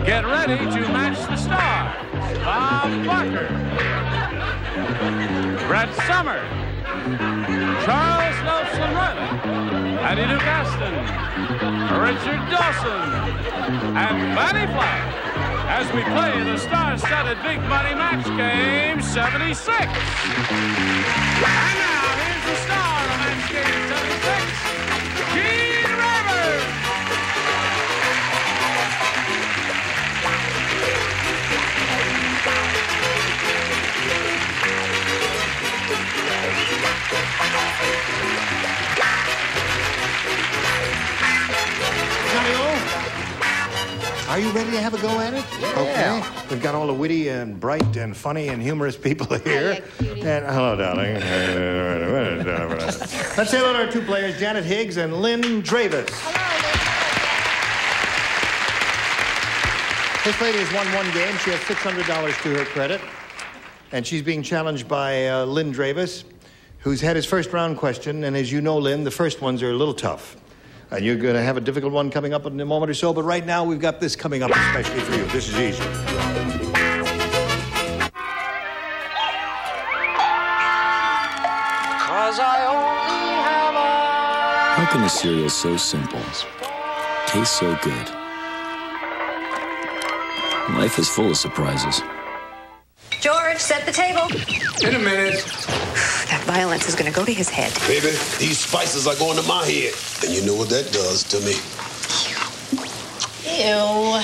Get ready to match the stars. Bob Barker, Brett Sommer, Charles Nelson Riley, Patty Duke Aston, Richard Dawson, and Fanny Flagg as we play the star-studded Big Money Match Game 76. And now, here's the star of Match Game 76, Gene Rivers. Are you ready to have a go at it? Yeah. Okay. We've got all the witty and bright and funny and humorous people here. And hello, darling. Let's say hello to our two players, Janet Higgs and Lynn Dravis. Hello, This lady has won one game. She has $600 to her credit. And she's being challenged by Lynn Dravis, who's had his first round question. And as you know, Lynn, the first ones are a little tough. And you're going to have a difficult one coming up in a moment or so. But right now, we've got this coming up especially for you. This is easy. How can a cereal so simple taste so good? Life is full of surprises. George, set the table. In a minute. That violence is going to go to his head. Baby, these spices are going to my head. And you know what that does to me. Ew.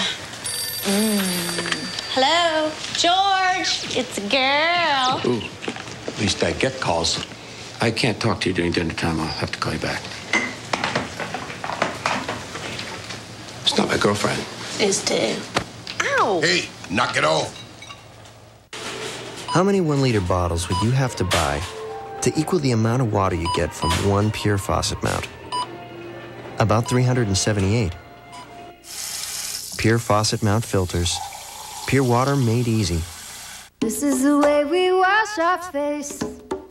Hello? George, it's a girl. Ooh, at least I get calls. I can't talk to you during dinner time. I'll have to call you back. It's not my girlfriend. Is too. Ow! Hey, knock it off. How many 1-liter bottles would you have to buy to equal the amount of water you get from one pure faucet mount? About 378. Pure faucet mount filters. Pure water made easy. This is the way we wash our face.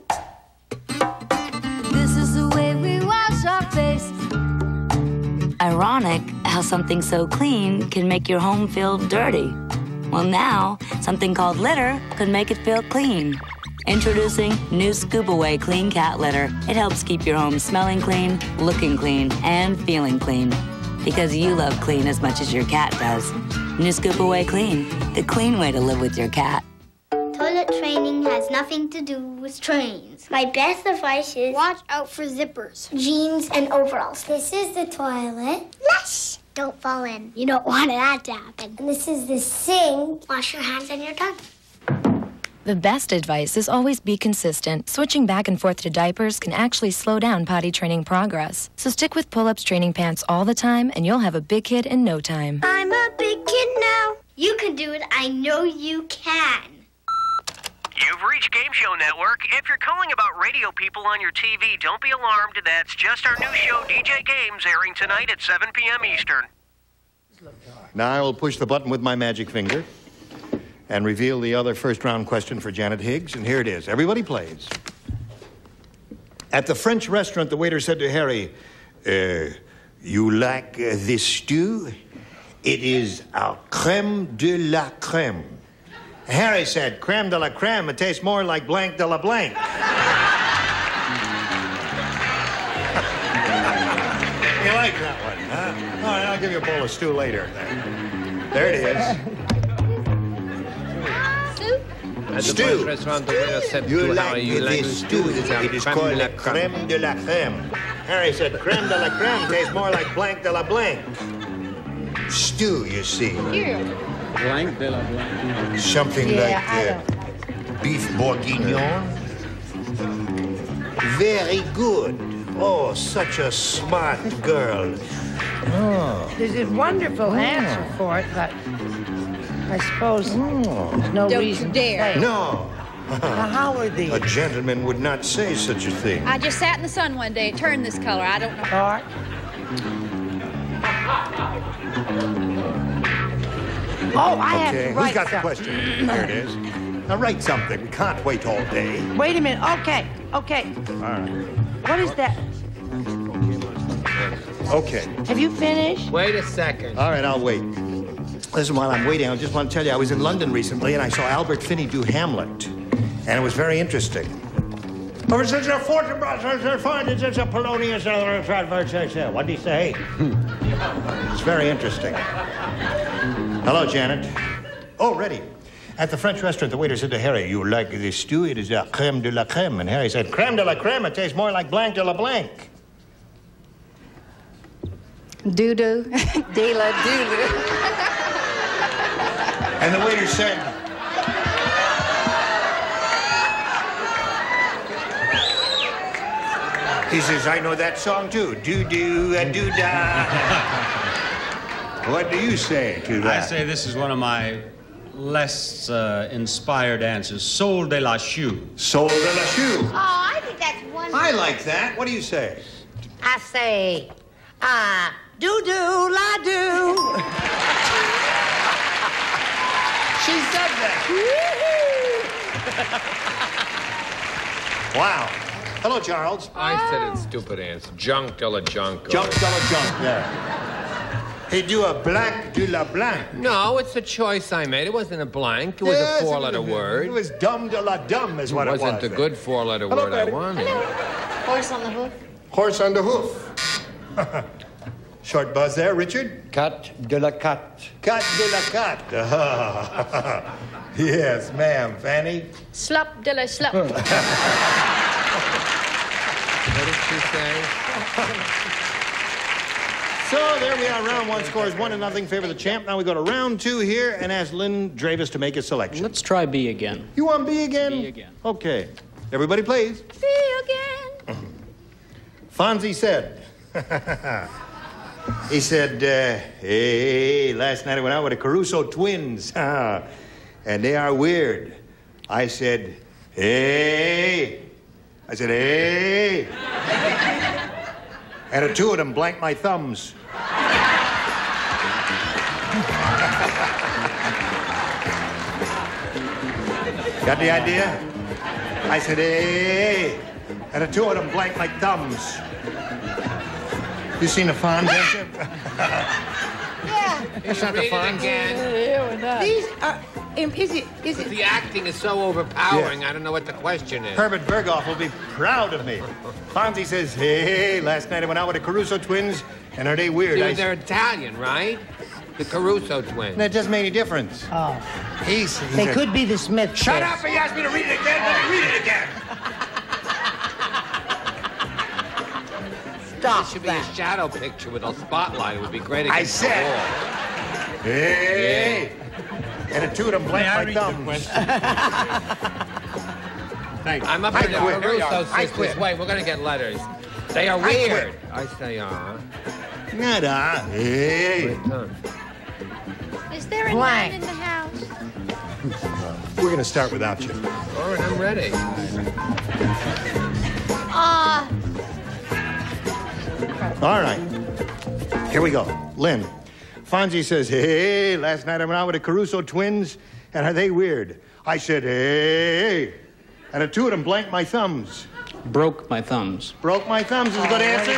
This is the way we wash our face. Ironic how something so clean can make your home feel dirty. Well, now, something called litter could make it feel clean. Introducing new Scoop Away Clean Cat Litter. It helps keep your home smelling clean, looking clean, and feeling clean. Because you love clean as much as your cat does. New Scoop Away Clean, the clean way to live with your cat. Toilet training has nothing to do with trains. My best advice is watch out for zippers, jeans, and overalls. This is the toilet. Flush! Don't fall in. You don't want that to happen. And this is the sink. Wash your hands and you're done. The best advice is always be consistent. Switching back and forth to diapers can actually slow down potty training progress. So stick with pull-ups training pants all the time, and you'll have a big kid in no time. I'm a big kid now. You can do it. I know you can. You've reached Game Show Network. If you're calling about radio people on your TV, don't be alarmed. That's just our new show, DJ Games, airing tonight at 7 p.m. Eastern. Now I will push the button with my magic finger and reveal the other first-round question for Janet Higgs. And here it is. Everybody plays. At the French restaurant, the waiter said to Harry, you like this stew? It is a crème de la crème. Harry said, crème de la crème, it tastes more like blank de la blank. You like that one, huh? All right, I'll give you a bowl of stew later. There it is. At the Stew. French restaurant, the waiter said You to like Harry, you like this stew? stew? It is called la crème de la crème. Harry said, crème de la crème tastes more like blank de la blank. Stew, you see. Blank de la blanc. Something like beef bourguignon. Very good. Oh, such a smart girl. Oh. There's a wonderful answer for it, but I suppose there's no reason to say it. No. Now, how are these? A gentleman would not say such a thing. I just sat in the sun one day. It turned this color. I don't know. Bart? Oh, I have to write Who's got the something. question? Here it is. Now write something. We can't wait all day. Wait a minute. Okay. All right. What is that? Okay. Have you finished? Wait a second. All right, I'll wait. Listen, while I'm waiting, I just want to tell you, I was in London recently, and I saw Albert Finney do Hamlet, and it was very interesting. What did he say? It's very interesting. Hello, Janet. Oh, ready. At the French restaurant, the waiter said to Harry, "You like this stew? It is la crème de la crème." And Harry said, "Crème de la crème? It tastes more like blanc de la blanc." Doo-doo. De la doo-doo. And the waiter said, he says, "I know that song too. Doo-doo and doo-dah." What do you say to that? I say this is one of my less inspired answers. Sol de la shoe. Sol de la shoe. Oh, I think that's wonderful. I like that. What do you say? I say, doo-doo, la-doo. She said that. Wow. Hello, Charles. I said it's stupid answer. Junk de la junk. Junk de la junk, yeah. He do a blanc de la blanc. No, it's a choice I made. It wasn't a blank. It was a four-letter word. It was dumb de la dumb is what it was. It wasn't a good four-letter word I wanted. Horse on the hoof. Horse on the hoof. Short buzz there, Richard. Cat de la cat. Cat de la cat. Yes, ma'am. Fanny? Slop de la slop. What did she say? So there we are. Round one scores 1-0 favor the champ. Now we go to round two here and ask Lynn Dravis to make a selection. Let's try B again. You want B again? B again. Okay. Everybody plays. B again. Fonzie said, he said, hey, last night I went out with the Caruso twins, and they are weird. I said, hey. I said, hey. And the two of them blanked my thumbs. Got the idea? I said, hey. And the two of them blanked my thumbs. You seen the Fonz answer? Yeah. It's not the fun again. These are, is it? The acting is so overpowering, I don't know what the question is. Herbert Berghoff will be proud of me. Fonzie says, hey, last night I went out with the Caruso twins, and are they weird? They're Italian, right? The Caruso twins. That doesn't make any difference. Oh. They could be the Smith Shut twins. up! He asked me to read it again. Let me read it again. Stop It should be a shadow picture with a spotlight. It would be great I against the said, wall. hey. And the two of them blanked my thumbs. Thanks. I'm up in the Caruso sisters. Wait, we're going to get letters. They are weird. I say, Nada. Hey. Is there a Blank. man in the house? We're going to start without you. All right, I'm ready. All right. Here we go. Lynn. Fonzie says, hey, last night I went out with the Caruso twins, and are they weird? I said, hey. And the two of them blanked my thumbs. Broke my thumbs. Broke my thumbs is a good answer.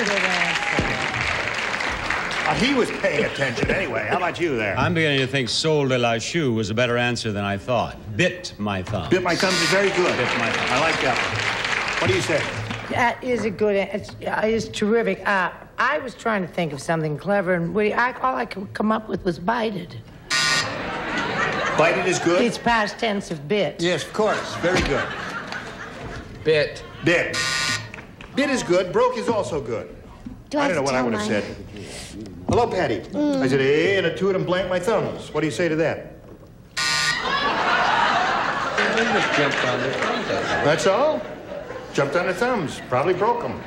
He was paying attention anyway. How about you there? I'm beginning to think Sol de la shoe was a better answer than I thought. Bit my thumbs. Bit my thumbs is very good. Bit my thumbs. I like that one. What do you say? That is a good answer. It's terrific. I was trying to think of something clever, and all I could come up with was bited. Bited is good? It's past tense of bit. Yes, of course. Very good. Bit. Bit. Bit is good. Broke is also good. I don't know what I would have said. Hello, Patty. I said, hey, and the two of them blanked my thumbs. What do you say to that? They just jumped on their thumbs. That's all? Jumped on their thumbs. Probably broke them.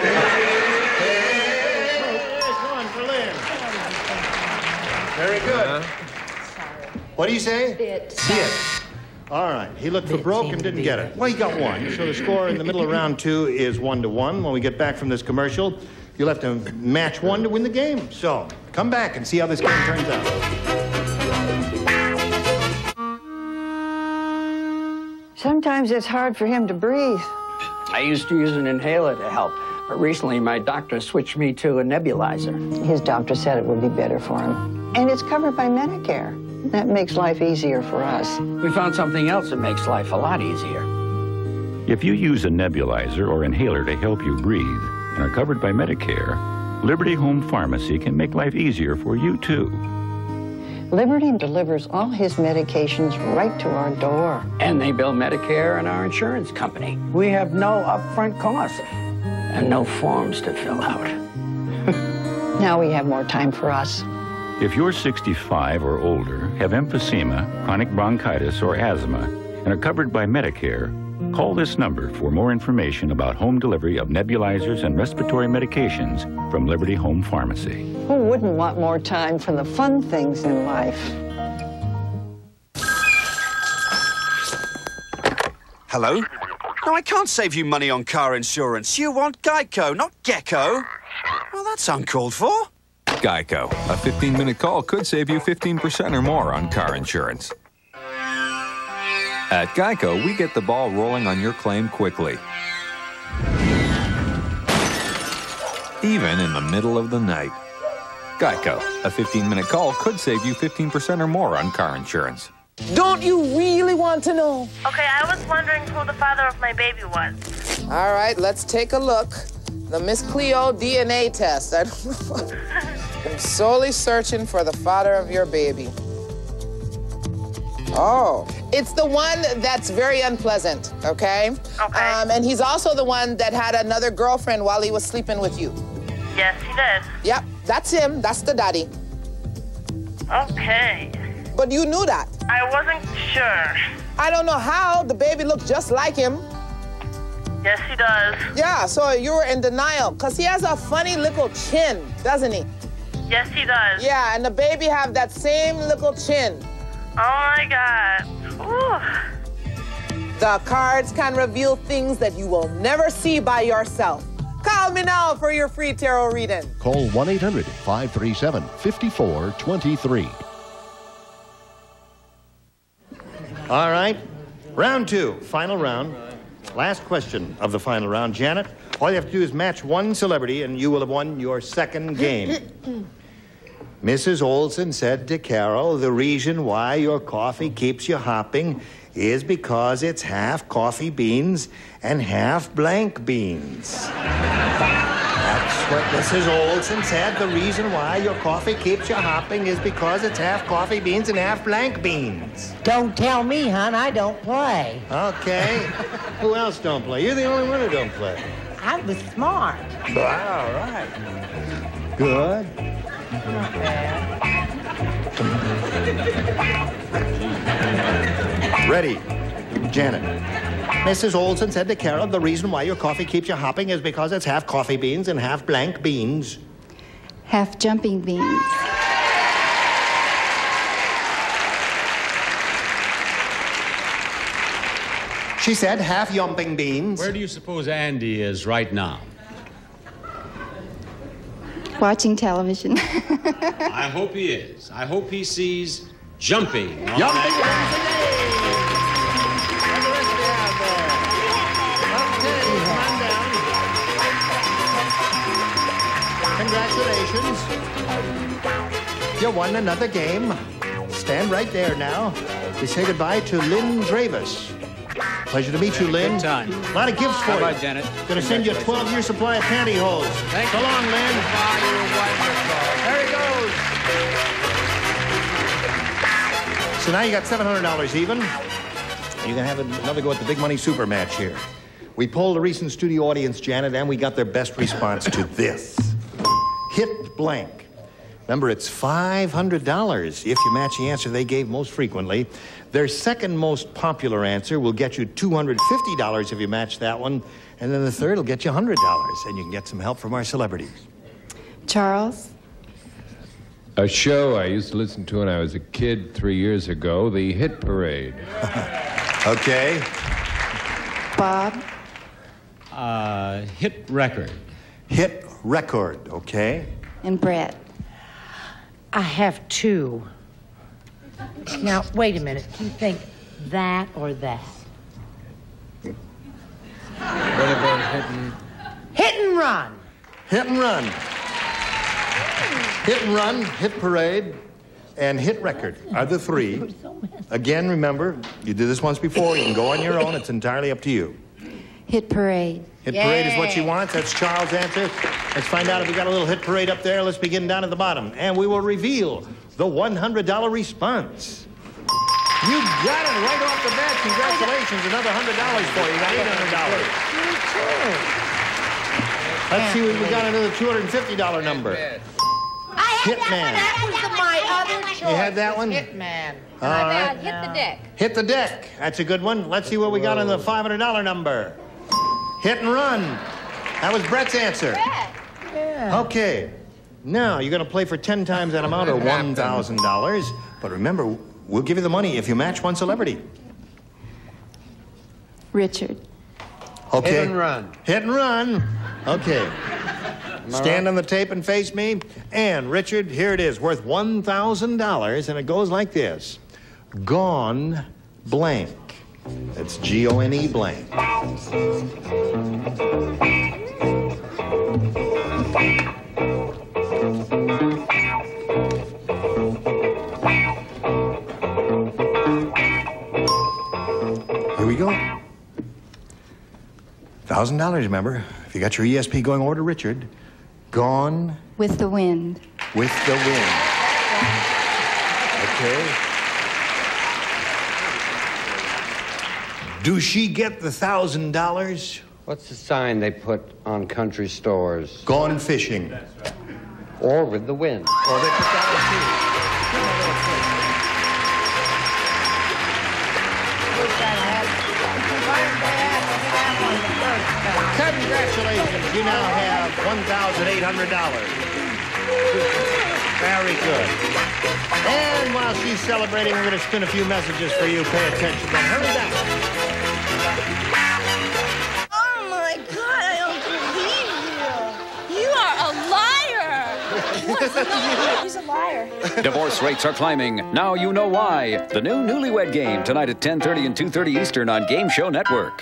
Come on, for Lynn. Very good. What do you say? Bit. Bit. All right. He looked for broke and didn't get it. Well, he got one. So the score in the middle of round two is 1-1. When we get back from this commercial, you'll have to match one to win the game. So come back and see how this game turns out. Sometimes it's hard for him to breathe. I used to use an inhaler to help, But recently, my doctor switched me to a nebulizer. His doctor said it would be better for him. And it's covered by Medicare. That makes life easier for us. We found something else that makes life a lot easier. If you use a nebulizer or inhaler to help you breathe and are covered by Medicare, Liberty Home Pharmacy can make life easier for you, too. Liberty delivers all his medications right to our door. And they bill Medicare and our insurance company. We have no upfront costs and no forms to fill out. Now we have more time for us. If you're 65 or older, have emphysema, chronic bronchitis, or asthma, and are covered by Medicare, call this number for more information about home delivery of nebulizers and respiratory medications from Liberty Home Pharmacy. Who wouldn't want more time for the fun things in life? Hello? No, I can't save you money on car insurance. You want Geico, not Gecko. Well, that's uncalled for. Geico. A 15-minute call could save you 15% or more on car insurance. At Geico, we get the ball rolling on your claim quickly. Even in the middle of the night. Geico. A 15-minute call could save you 15% or more on car insurance. Don't you really want to know? Okay, I was wondering who the father of my baby was. All right, let's take a look. The Miss Cleo DNA test. I'm solely searching for the father of your baby. Oh, it's the one that's very unpleasant, okay? Okay. And he's also the one that had another girlfriend while he was sleeping with you. Yes, he did. Yep, that's him. That's the daddy. Okay. But you knew that. I wasn't sure. I don't know how. The baby looked just like him. Yes, he does. Yeah, so you were in denial, because he has a funny little chin, doesn't he? Yes, he does. Yeah, and the baby have that same little chin. Oh, my God. Ooh. The cards can reveal things that you will never see by yourself. Call me now for your free tarot reading. Call 1-800-537-5423. All right, round two, final round. Last question of the final round. Janet, all you have to do is match one celebrity and you will have won your second game. Mrs. Olson said to Carol, the reason why your coffee keeps you hopping is because it's half coffee beans and half blank beans. That's what Mrs. Olson said. The reason why your coffee keeps you hopping is because it's half coffee beans and half blank beans. Don't tell me, hon. I don't play. Okay. Who else don't play? You're the only one who don't play. I was smart. All right. Good. Not bad. Ready. Janet. Mrs. Olson said to Carol, the reason why your coffee keeps you hopping is because it's half coffee beans and half blank beans. Half jumping beans. She said half yumping beans. Where do you suppose Andy is right now? Watching television. I hope he is. I hope he sees jumping. Jumping. Congratulations. You won another game. Stand right there now. We say goodbye to Lynn Dravis. Pleasure to meet you, Lynn. Good time. A lot of gifts for you. Bye-bye, Janet. Going to send you a 12-year supply of pantyhose. Thank so you. long, Lynn. Bye, you're wonderful. There he goes. So now you got $700 even. You're going to have another go at the big money super match here. We polled a recent studio audience, Janet, and we got their best response to this. Hit blank. Remember, it's $500 if you match the answer they gave most frequently. Their second most popular answer will get you $250 if you match that one. And then the third will get you $100. And you can get some help from our celebrities. Charles? A show I used to listen to when I was a kid 3 years ago, the Hit Parade. Okay. Bob? Hit record. Hit record, okay. And Brett? I have two. Now, wait a minute. Do you think that or that? What about hitting Hit and run. Hit and run. Hit and run, hit parade, and hit record are the three. Again, remember, you did this once before. You can go on your own. It's entirely up to you. Hit parade. Hit parade is what she wants. That's Charles' answer. Let's find out if we got a little hit parade up there. Let's begin down at the bottom. And we will reveal the $100 response. You got it right off the bat. Congratulations. Another $100 for you. You got $800. Let's see if we got another $250 number. Hitman. That was my other choice. You had that one? Hitman. All right. Hit the deck. Hit the deck. That's a good one. Let's see what we got on the $500 number. Hit and run. That was Brett's answer. Yeah. Okay. Now, you're going to play for 10 times that amount, or $1,000. But remember, we'll give you the money if you match one celebrity. Richard. Okay. Hit and run. Hit and run. Okay. Stand on the tape and face me. And, Richard, here it is, worth $1,000, and it goes like this. Gone blank. That's G-O-N-E blank. Here we go. $1,000, remember. If you got your ESP going over to Richard, Gone With the Wind. with the wind. Okay. Do she get the $1,000? What's the sign they put on country stores? Gone fishing. Or with the wind. Or they put that Congratulations, you now have $1,800. Very good. And while she's celebrating, we're going to spin a few messages for you. Pay attention, then hurry back. Oh, my God, I don't believe you. You are a liar. He's a liar. Divorce rates are climbing. Now you know why. The new Newlywed Game, tonight at 10:30 and 2:30 Eastern on Game Show Network.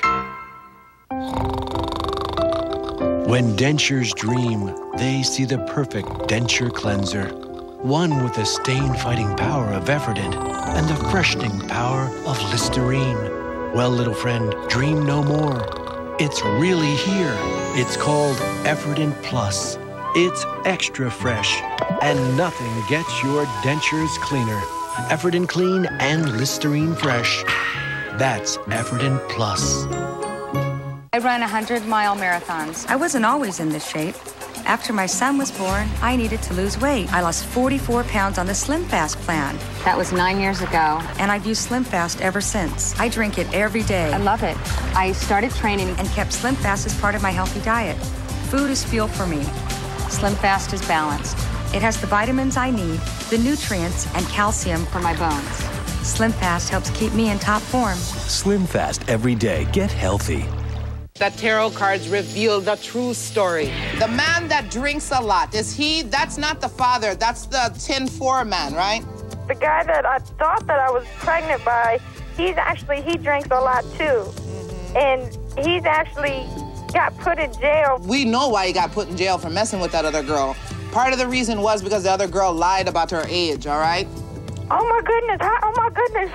When dentures dream, they see the perfect denture cleanser. One with the stain-fighting power of Efferdent and the freshening power of Listerine. Well, little friend, dream no more. It's really here. It's called Efferdent Plus. It's extra fresh, and nothing gets your dentures cleaner. Efferdent Clean and Listerine Fresh. That's Efferdent Plus. I run 100-mile marathons. I wasn't always in this shape. After my son was born, I needed to lose weight. I lost 44 pounds on the Slim Fast plan. That was 9 years ago. And I've used Slim Fast ever since. I drink it every day. I love it. I started training and kept Slim Fast as part of my healthy diet. Food is fuel for me. Slim Fast is balanced. It has the vitamins I need, the nutrients, and calcium for my bones. Slim Fast helps keep me in top form. Slim Fast every day. Get healthy. The tarot cards reveal the true story. The man that drinks a lot, that's not the father, that's the 10-4 man, right? The guy that I thought that I was pregnant by, he drinks a lot too. And he's actually got put in jail. We know why he got put in jail for messing with that other girl. Part of the reason was because the other girl lied about her age, all right? Oh my goodness, oh my goodness.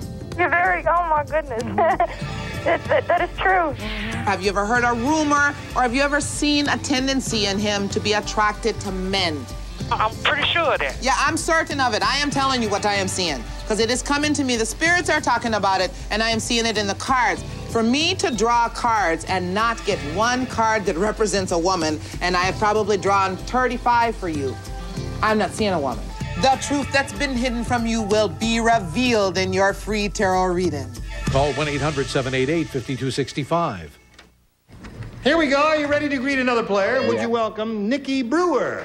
Oh my goodness. That is true. Have you ever heard a rumor, or have you ever seen a tendency in him to be attracted to men? I'm pretty sure of that. Yeah, I'm certain of it. I am telling you what I am seeing, because it is coming to me. The spirits are talking about it, and I am seeing it in the cards. For me to draw cards and not get one card that represents a woman, and I have probably drawn 35 for you, I'm not seeing a woman. The truth that's been hidden from you will be revealed in your free tarot reading. Call 1-800-788-5265. Here we go. Are you ready to greet another player? Would you welcome Nikki Brewer?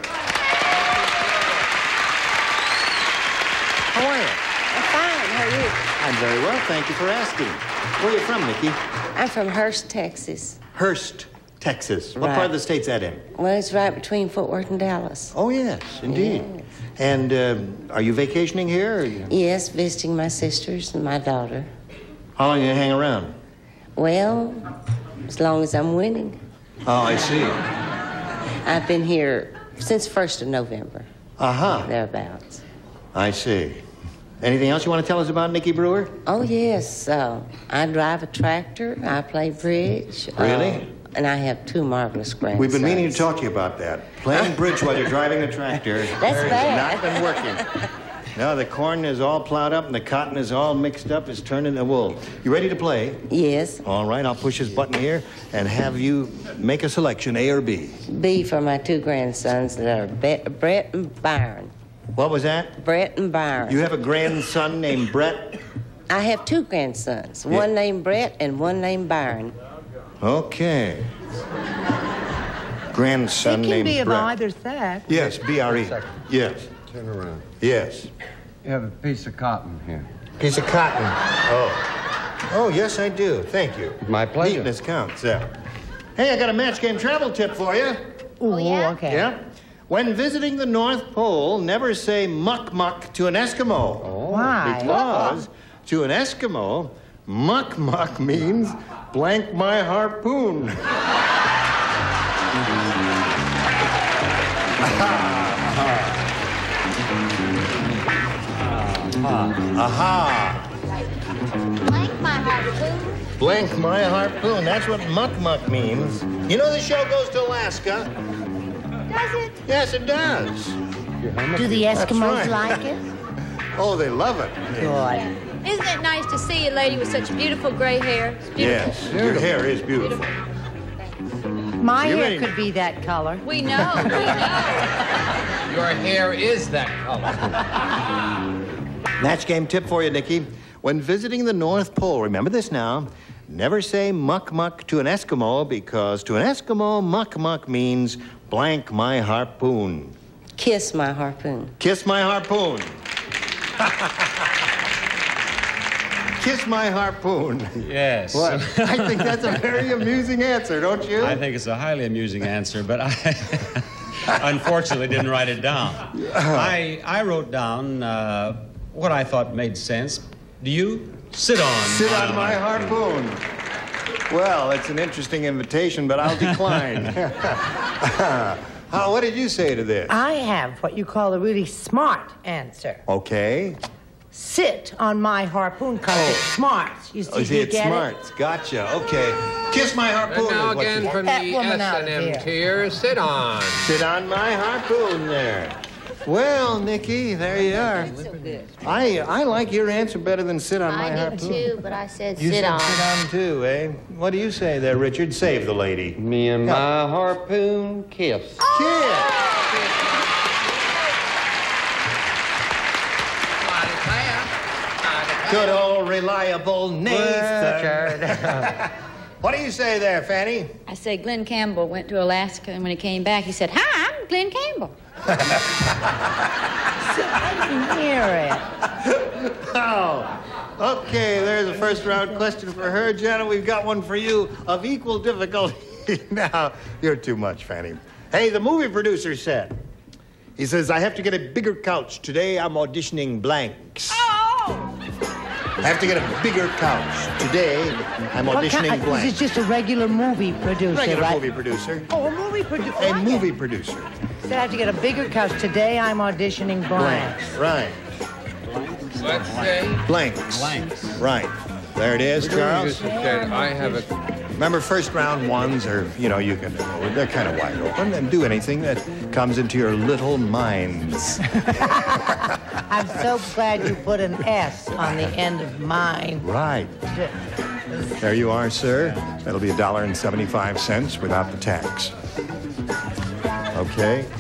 How are you? I'm fine. How are you? I'm very well. Thank you for asking. Where are you from, Nikki? I'm from Hurst, Texas. Hurst, Texas. What Right. part of the state's that in? Well, it's right between Fort Worth and Dallas. Oh, yes, indeed. Yes. And are you vacationing here? Or Yes, visiting my sisters and my daughter. How long do you hang around? Well, as long as I'm winning. Oh, I see. I've been here since 1st of November. Uh-huh. Thereabouts. I see. Anything else you want to tell us about Nikki Brewer? Oh, yes. I drive a tractor. I play bridge. Really? And I have 2 marvelous grandsons. We've been meaning to talk to you about that. Playing bridge while you're driving a tractor That's bad. has not been working. No, the corn is all plowed up and the cotton is all mixed up. It's turned into wool. You ready to play? Yes. All right, I'll push this button here and have you make a selection, A or B. B for my 2 grandsons that are Brett and Byron. What was that? Brett and Byron. You have a grandson named Brett? I have 2 grandsons. Yeah. One named Brett and one named Byron. Okay. Grandson named It can be of Brett. either sex. Yes, B-R-E. Yes. Turn around. Yes. You have a piece of cotton here. Piece of cotton. Oh. Oh, yes, I do. Thank you. My pleasure. Neatness counts, yeah. Hey, I got a match game travel tip for you. Ooh, okay. Yeah. When visiting the North Pole, never say muck-muck to an Eskimo. Oh. Why? Because to an Eskimo, muck-muck means blank my harpoon. Aha. Blank my harpoon. Blank my harpoon. That's what muck-muck means. You know the show goes to Alaska? Does it? Yes, it does. Do the Eskimos That's right. like it? Oh, they love it. Good. Isn't it nice to see a lady with such beautiful gray hair? It's beautiful. Yes, your hair is beautiful. My You hair ready? could be that color. We know, we know. Your hair is that color. Match game tip for you, Nikki. When visiting the North Pole, remember this now, never say muck-muck to an Eskimo because to an Eskimo, muck-muck means blank my harpoon. Kiss my harpoon. Kiss my harpoon. Kiss my harpoon. Yes. What? I think that's a very amusing answer, don't you? I think it's a highly amusing answer, but I unfortunately didn't write it down. I wrote down what I thought made sense. Do you? Sit on. Sit on my harpoon. Well, it's an interesting invitation, but I'll decline. What did you say to this? I have what you call a really smart answer. Okay. Sit on my harpoon because it's smart. You see, Oh, see, you it's get smart. Gotcha. Okay. Kiss my harpoon. And now is what again you- from that the woman out of S&M here. tier. Sit on. Sit on my harpoon there. Well, Nikki, there you are. So good. I like your answer better than sit on my I harpoon. did too, but I said You sit said on. sit on too, eh? What do you say there, Richard? Save the lady. Me and my harpoon kiss. Kiss. Good old reliable Nathan. What do you say there, Fanny? I said Glenn Campbell went to Alaska, and when he came back, he said, "Hi, I'm Glenn Campbell." I can hear it. Oh, okay, there's a first round question for her. Janet, we've got one for you of equal difficulty. Now, you're too much, Fanny. Hey, the movie producer said, he says, I have to get a bigger couch. Today I'm auditioning blanks. I have to get a bigger couch. Today I'm auditioning blanks. This is just a regular movie producer, Regular right? movie producer. Oh, a movie producer. A movie producer. Said I have to get a bigger couch. Today I'm auditioning blanks. Right. Let's say. Blanks. Blanks. Right. There it is, Charles. Said, I have a... Remember, first round ones are, you can, they're kind of wide open and do anything that comes into your little minds. I'm so glad you put an S on the end of mine. Right. There you are, sir. That'll be $1.75 without the tax. Okay.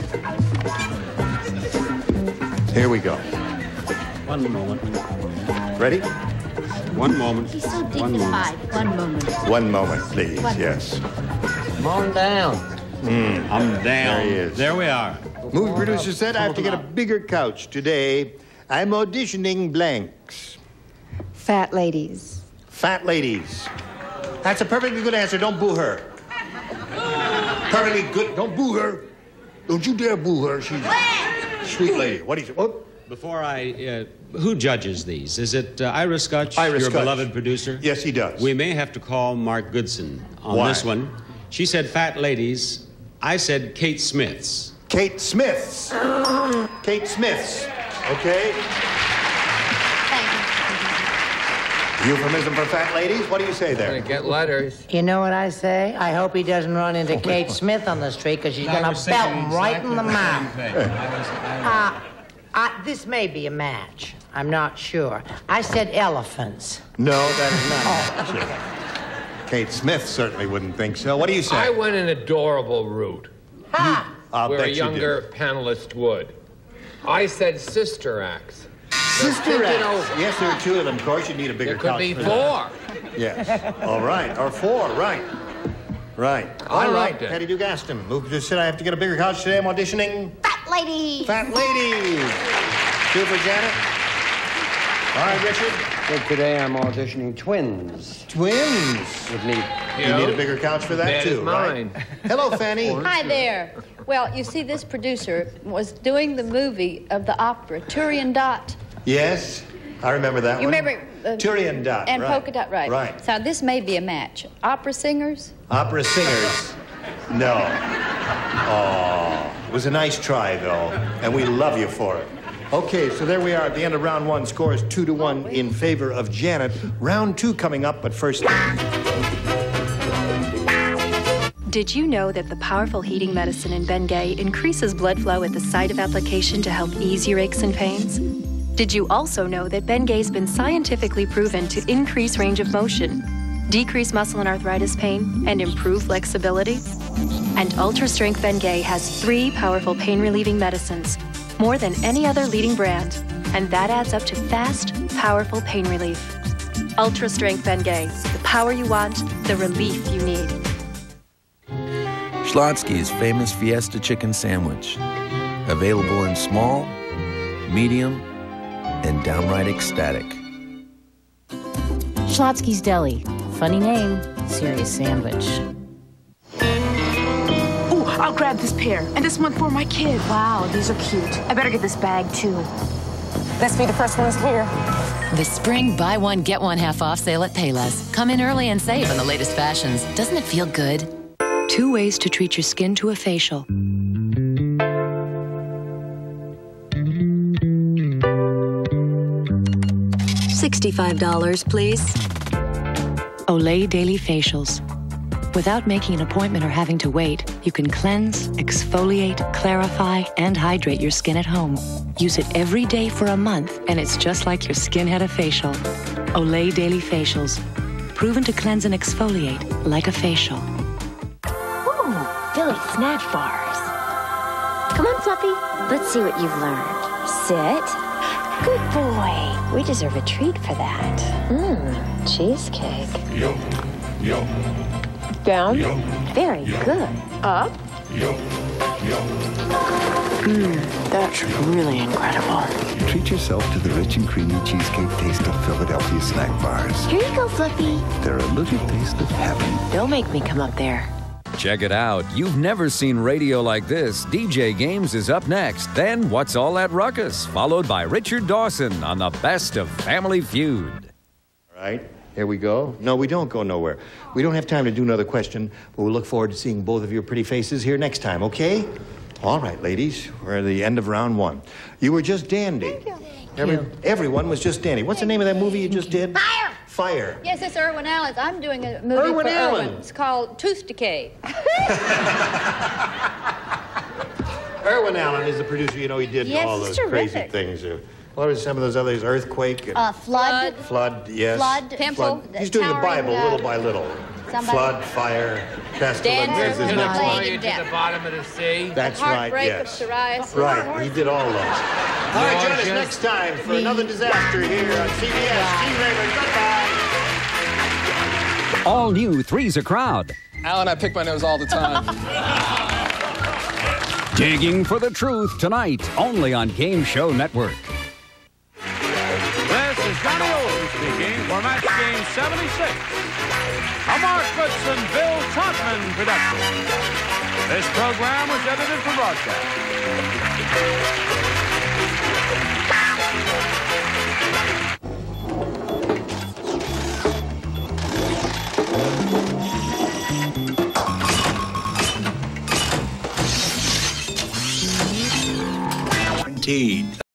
Here we go. One moment. Ready? One moment. He's so dignified. One moment. One moment, please. Yes. Come on down. I'm down. There he is. There we are. Movie producer said I have to get a bigger couch. Today, I'm auditioning blanks. Fat ladies. Fat ladies. That's a perfectly good answer. Don't boo her. Perfectly good. Don't boo her. Don't you dare boo her. She's a sweet lady. What do you say? What? Before I, who judges these? Is it Ira Scutch, Ira your Scutch. beloved producer? Yes, he does. We may have to call Mark Goodson on Why? this one. She said fat ladies. I said Kate Smiths. Kate Smiths. Kate Smiths. Okay. Euphemism for fat ladies? What do you say there? Gonna get letters. You know what I say? I hope he doesn't run into Kate Smith on the street, because she's going to belt him right in the mouth. This may be a match. I'm not sure. I said elephants. No, that is not a match. Kate Smith certainly wouldn't think so. What do you say? I went an adorable route. Ha! Where a younger panelist would. I said Sister Acts. Sister Acts. Yes, there are two of them. Of course, you need a bigger couch. There could be for four. That. Yes. All right. Or four. Right. Right. I All right. loved it. Patty Duke Aston. Move to sit. I have to get a bigger couch today. I'm auditioning. Fat lady. Fat lady. Two for Janet. All right, Richard. So today I'm auditioning twins. Twins. Would need. You need a bigger couch for that, too, right? Hello, Fanny. Hi there. Well, you see, this producer was doing the movie of the opera, Turian Dot. Yes, I remember that You one. remember... Turian Dot, and right. Polka Dot, right. Right. So this may be a match. Opera singers? Opera singers. No. Oh, it was a nice try, though, and we love you for it. Okay, so there we are at the end of round one. Score is 2-1 in favor of Janet. Round two coming up, but first... Did you know that the powerful heating medicine in Bengay increases blood flow at the site of application to help ease your aches and pains? Did you also know that Bengay's been scientifically proven to increase range of motion, decrease muscle and arthritis pain, and improve flexibility? And Ultra Strength Bengay has 3 powerful pain-relieving medicines, more than any other leading brand, and that adds up to fast, powerful pain relief. Ultra Strength Bengay, the power you want, the relief you need. Schlotsky's famous Fiesta Chicken Sandwich. Available in small, medium, and downright ecstatic. Schlotsky's Deli. Funny name, serious sandwich. Ooh, I'll grab this pair. And this one for my kid. Wow, these are cute. I better get this bag, too. Let's be the first ones here. The spring buy one, get one half off sale at Payless. Come in early and save on the latest fashions. Doesn't it feel good? 2 ways to treat your skin to a facial. $65, please. Olay Daily Facials. Without making an appointment or having to wait, you can cleanse, exfoliate, clarify, and hydrate your skin at home. Use it every day for a month, and it's just like your skin had a facial. Olay Daily Facials. Proven to cleanse and exfoliate like a facial. Billy snack bars. Come on, Fluffy. Let's see what you've learned. Sit. Good boy. We deserve a treat for that. Cheesecake. Yo, yo. Down. Yo. Very good. Up. Yo, yo. That's really incredible. Treat yourself to the rich and creamy cheesecake taste of Philadelphia snack bars. Here you go, Fluffy. They're a little taste of heaven. Don't make me come up there. Check it out. You've never seen radio like this. DJ Games is up next. Then What's All That Ruckus? Followed by Richard Dawson on the best of Family Feud. All right, here we go. No, we don't go nowhere. We don't have time to do another question, but we'll look forward to seeing both of your pretty faces here next time, okay? All right, ladies, we're at the end of round one. You were just dandy. Everyone was just dandy. What's the name of that movie you just did? Fire! Fire. Yes, it's Irwin Allen's. I'm doing a movie Irwin for Allen. Irwin. It's called Tooth Decay. Erwin Allen is the producer. You know, he did Yes, all it's those crazy terrific. things. What are some of those others? Earthquake? And Flood. Flood, yes. Flood. Pimple. Flood. He's doing the Towering, Bible little by little. somebody- Flood, fire, pestilence Danger, is his Can next I one. follow you to the bottom of the sea? That's right, Heartbreak yes. of psoriasis. Right, he did all those. All right, join us next time for another disaster here on CBS. Steve Raymond, goodbye. All new Three's a Crowd. Alan, I pick my nose all the time. Digging for the truth tonight, only on Game Show Network. This is Johnny Olsen speaking for Match Game 76. A Mark Goodson, Bill Todman production. This program was edited for broadcast. guaranteed.